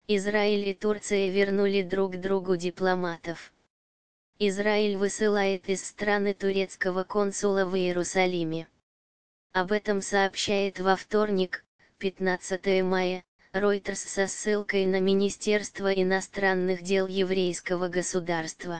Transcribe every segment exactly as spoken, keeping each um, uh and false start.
Израиль и Турция вернули друг другу дипломатов. Израиль высылает из страны турецкого консула в Иерусалиме. Об этом сообщает во вторник, пятнадцатого мая, Reuters со ссылкой на Министерство иностранных дел еврейского государства.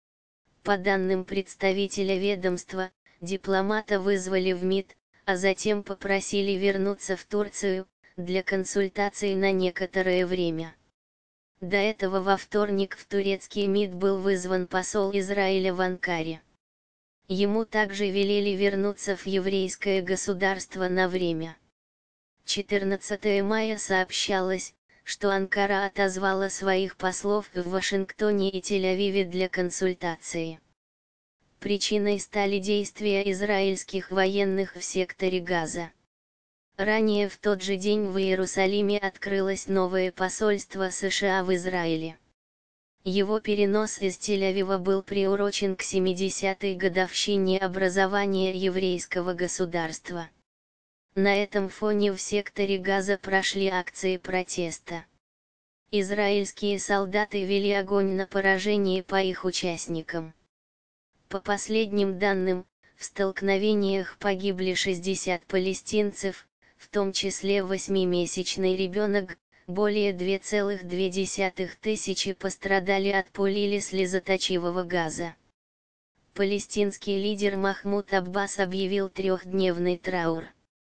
По данным представителя ведомства, дипломата вызвали в МИД, а затем попросили вернуться в Турцию, для консультаций на некоторое время. До этого во вторник в турецкий МИД был вызван посол Израиля в Анкаре. Ему также велели вернуться в еврейское государство на время. четырнадцатого мая сообщалось, что Анкара отозвала своих послов в Вашингтоне и Тель-Авиве для консультации. Причиной стали действия израильских военных в секторе Газа. Ранее в тот же день в Иерусалиме открылось новое посольство США в Израиле. Его перенос из Тель-Авива был приурочен к семидесятой годовщине образования еврейского государства. На этом фоне в секторе Газа прошли акции протеста. Израильские солдаты вели огонь на поражение по их участникам. По последним данным, в столкновениях погибли шестьдесят палестинцев, в том числе восьмимесячный ребенок, более две целых две десятых тысячи пострадали от пуль или слезоточивого газа. Палестинский лидер Махмуд Аббас объявил трехдневный траур.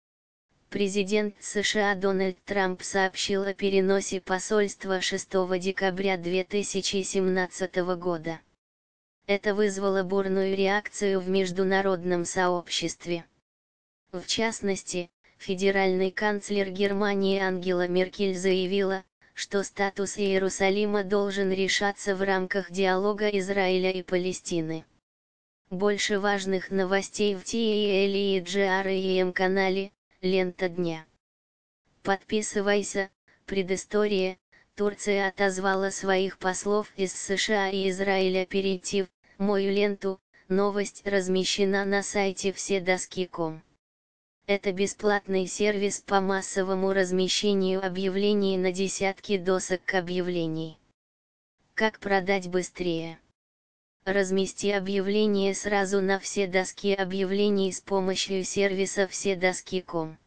Президент США Дональд Трамп сообщил о переносе посольства шестого декабря две тысячи семнадцатого года. Это вызвало бурную реакцию в международном сообществе. В частности, федеральный канцлер Германии Ангела Меркель заявила, что статус Иерусалима должен решаться в рамках диалога Израиля и Палестины. Больше важных новостей в ти эл и джи ар и эм канале, лента дня. Подписывайся. Предыстория. Турция отозвала своих послов из США и Израиля перейти в мою ленту. Новость размещена на сайте вседоски точка ком. Это бесплатный сервис по массовому размещению объявлений на десятки досок объявлений. Как продать быстрее? Размести объявление сразу на все доски объявлений с помощью сервиса вседоски точка ком.